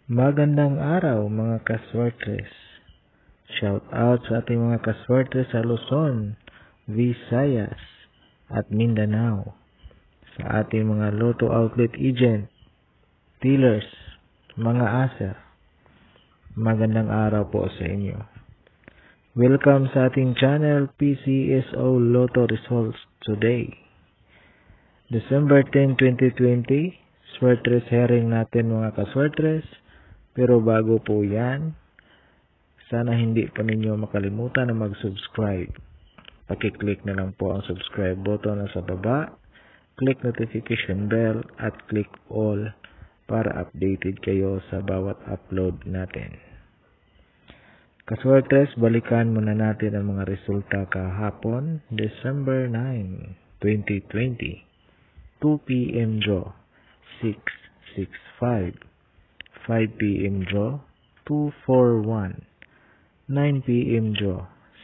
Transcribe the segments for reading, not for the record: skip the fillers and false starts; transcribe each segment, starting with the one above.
Magandang araw mga kaswertres. Shout out sa ating mga kaswertres sa Luzon, Visayas at Mindanao. Sa ating mga Lotto Outlet Agent, dealers, mga aser. Magandang araw po sa inyo. Welcome sa ating channel PCSO Lotto Results Today. December 10, 2020, swertres herring natin mga kaswertres. Pero bago po yan, sana hindi pa ninyo makalimutan na mag-subscribe. Pakiclick na lang po ang subscribe button na sa baba, click notification bell at click all para updated kayo sa bawat upload natin. Kaswertres, balikan muna natin ang mga resulta kahapon, December 9, 2020. 2 p.m. draw, 665. 5 p.m. draw, 241. 9 p.m. draw,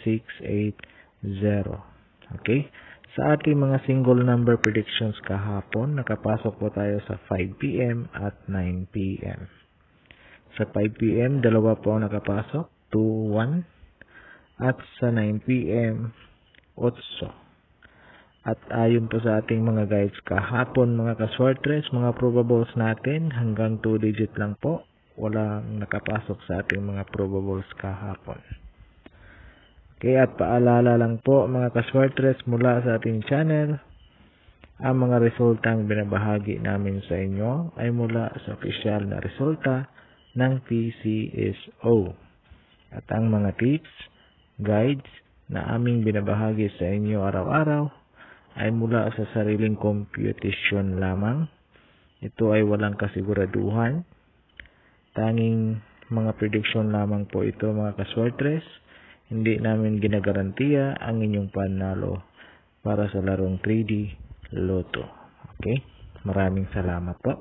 680. Okay? Sa ating mga single number predictions kahapon, nakapasok po tayo sa 5 p.m. at 9 p.m. Sa 5 p.m., dalawa po ang nakapasok, 2, 1. At sa 9 p.m., 8. At ayon po sa ating mga guides kahapon mga kaswertres, mga probables natin hanggang 2 digit lang po. Walang nakapasok sa ating mga probables kahapon. Okay, at paalala lang po mga kaswertres mula sa ating channel, ang mga resultang binabahagi namin sa inyo ay mula sa opisyal na resulta ng PCSO. At ang mga tips, guides na aming binabahagi sa inyo araw-araw ay mula sa sariling computation lamang. Ito ay walang kasiguraduhan. Tanging mga prediction lamang po ito mga kaswertres. Hindi namin ginagarantiya ang inyong panalo para sa larong 3D Lotto. Okay? Maraming salamat po.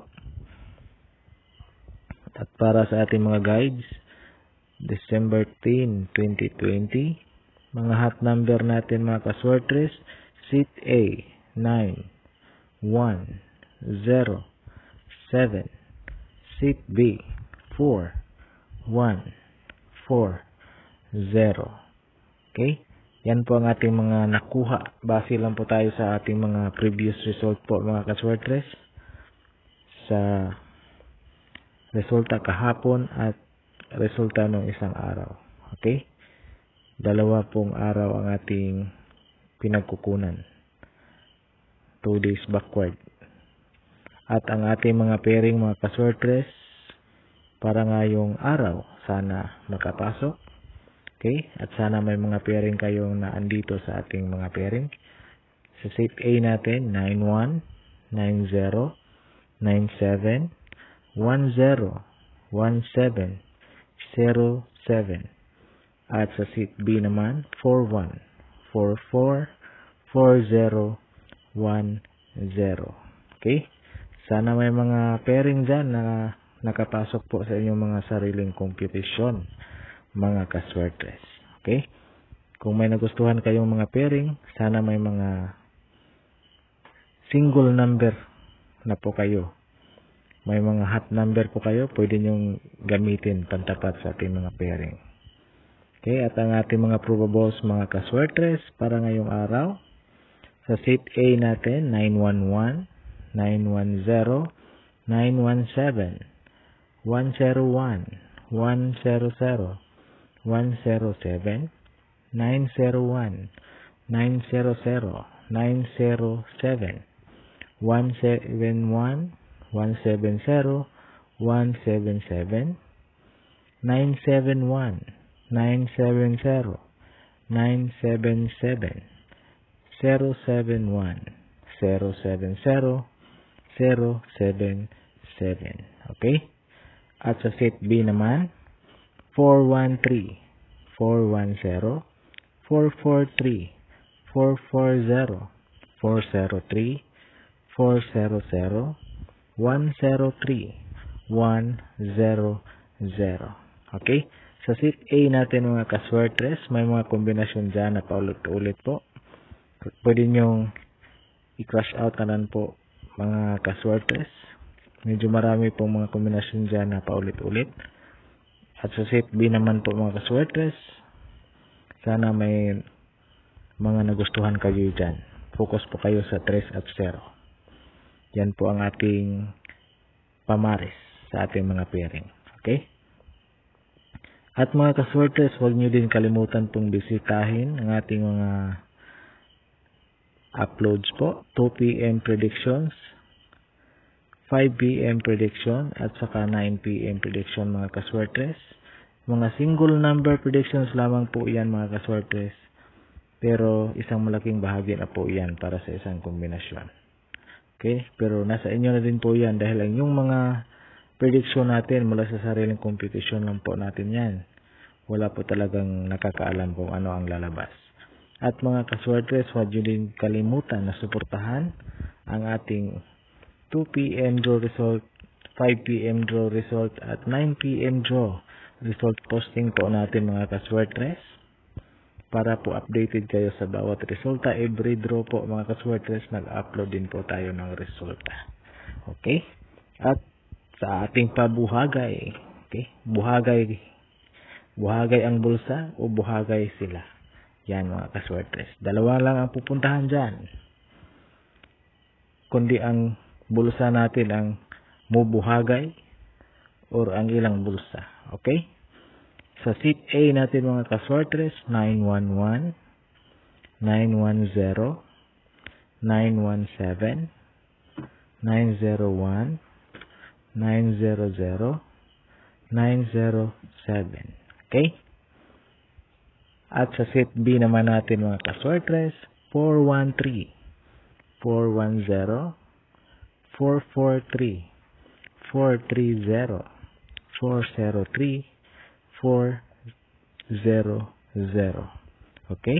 At para sa ating mga guides, December 10, 2020, mga hot number natin mga kaswertres, Seat A, 9, 1, 0, 7. Seat B, 4, 1, 4, 0. Okay? Yan po ang ating mga nakuha. Base lang po tayo sa ating mga previous result po mga kaswertres. Sa resulta kahapon at resulta ng isang araw. Okay? Dalawa pong araw ang ating pinagkukunan. 2 days backward. At ang ating mga pairing mga kaswertres para ngayong araw sana makapasok. Okay? At sana may mga pairing kayong naandito sa ating mga pairing. Sa set A natin 91, 90, 97, 10, 17, 07. At sa set B naman 41, 44, 40, 10. Okay? Sana may mga pairing dyan na nakapasok po sa inyong mga sariling computation, mga kaswertres. Okay? Kung may nagustuhan kayong mga pairing, sana may mga single number na po kayo. May mga hot number po kayo, pwede nyong gamitin pantapat sa ating mga pairing. Okay, at ang ating mga probables mga kaswertres para ngayong araw, sa set A natin, 911, 910, 917, 101, 100, 107, 901, 900, 907, 171, 170, 177, 971, 970, 977, 071, 070, 077. Okay? At sa set B naman, 413, 410, 443, 440, 403, 400, 103, 100. Okay? Sa set A natin mga kaswertres, may mga kombinasyon dyan na paulit-ulit po. Pwede nyong i-crush out kanan po mga kaswertres. Medyo marami pong mga kombinasyon dyan na paulit-ulit. At sa set B naman po mga kaswertres, sana may mga nagustuhan kayo dyan. Focus po kayo sa 3 at 0. Yan po ang ating pamaris sa ating mga pairing. Okay? At mga kaswertres, huwag nyo din kalimutan pong bisitahin ang ating mga uploads po. 2 PM predictions, 5 PM prediction, at saka 9 PM prediction mga kaswertres. Mga single number predictions lamang po yan mga kaswertres. Pero isang malaking bahagi na po yan para sa isang kombinasyon. Okay? Pero nasa inyo na din po yan dahil ang yung mga prediction natin mula sa sariling computation lang po natin yan. Wala po talagang nakakaalam kung ano ang lalabas. At mga kaswertres, huwag nyo din kalimutan na suportahan ang ating 2 PM draw result, 5 PM draw result, at 9 PM draw result posting po natin mga kaswertres. Para po updated kayo sa bawat resulta. Every draw po mga kaswertres, nag-upload din po tayo ng resulta. Okay? At sa ating pabuhagay, okay? Buhagay ang bulsa o buhagay sila. Yan mga kaswertres. Dalawa lang ang pupuntahan dyan. Kundi ang bulsa natin ang mubuhagay or ang ilang bulsa. Okay? Sa seat A natin mga kaswertres, 911, 910, 917, 901, 900, 907. Okay? At sa seat B naman natin mga kaswertres, 413, 410, 443, 430, 403, 400. Okay?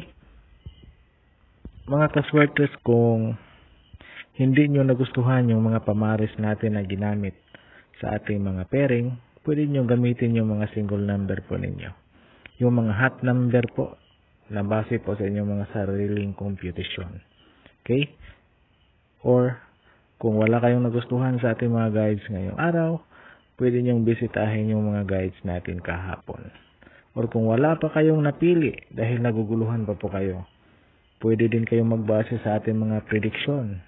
Mga kaswertres, kung hindi nyo nagustuhan yung mga pamaris natin na ginamit sa ating mga pairing, pwede nyo gamitin yung mga single number po ninyo. Yung mga hot number po, na base po sa inyong mga sariling computation. Okay? Or, kung wala kayong nagustuhan sa ating mga guides ngayong araw, pwede nyong bisitahin yung mga guides natin kahapon. Or kung wala pa kayong napili dahil naguguluhan pa po kayo, pwede din kayong magbase sa ating mga prediction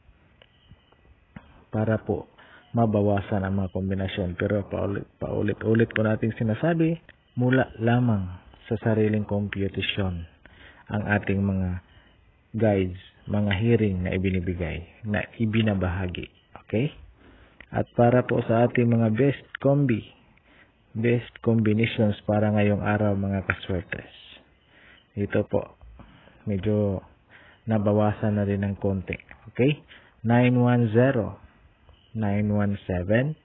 para po mabawasan ang mga kombinasyon. Pero paulit-ulit ko nating sinasabi, mula lamang sa sariling computation ang ating mga guides, mga hearing na ibinibigay, na ibinabahagi. Okay? At para po sa ating mga best combinations para ngayong araw mga kaswertres. Ito po, medyo nabawasan na rin ng konti. Okay? 910, 917,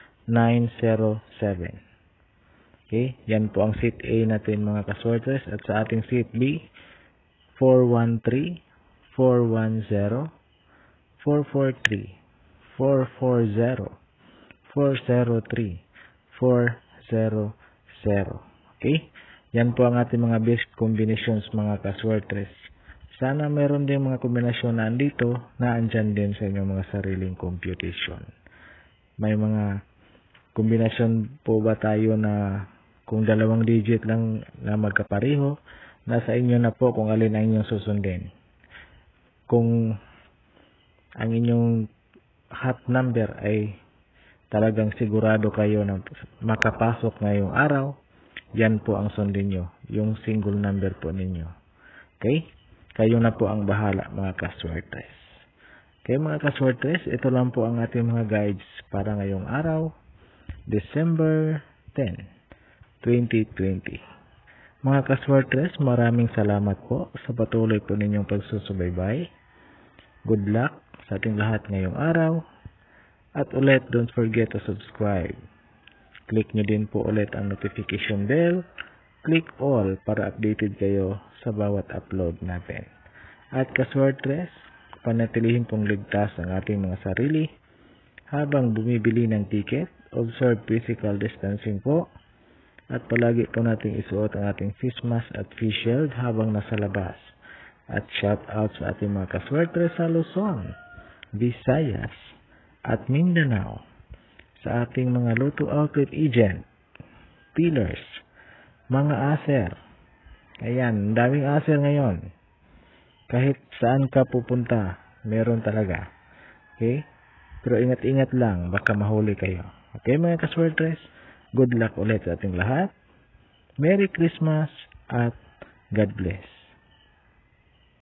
907. Okay? Yan po ang seat A natin mga kaswertres. At sa ating seat B, 413, 410, 443, 440, 403, 400. Okay? Yan po ang ating mga best combinations mga kaswertres. Sana meron din mga kombinasyon na andito na andyan din sa inyong mga sariling computation. May mga kombinasyon po ba tayo na kung 2 digit lang na magkapareho, nasa inyo na po kung alin ang inyong susundin. Kung ang inyong hot number ay talagang sigurado kayo na makapasok ngayong araw, yan po ang sundin nyo, yung single number po ninyo. Okay? Kayo na po ang bahala mga kaswertres. Okay mga kaswertres, ito lang po ang ating mga guides para ngayong araw, December 10, 2020. Mga kaswertres, maraming salamat po sa patuloy po ninyong pagsusubaybay. Good luck sa ating lahat ngayong araw. At ulit, don't forget to subscribe. Click nyo din po ulit ang notification bell. Click all para updated kayo sa bawat upload natin. At kaswertres, panatilihin pong ligtas ang ating mga sarili habang bumibili ng ticket. Observe physical distancing po. At palagi po nating isuot ang ating face mask at face shield habang nasa labas. At shout out sa ating mga kaswertres sa Luzon, Visayas, at Mindanao. sa ating mga Lotto Outlet agent, dealers, mga aser. Ayan, daming aser ngayon. Kahit saan ka pupunta, meron talaga. Okay? Pero ingat-ingat lang, baka mahuli kayo. Okay mga kaswertres, good luck ulit sa ating lahat. Merry Christmas at God bless.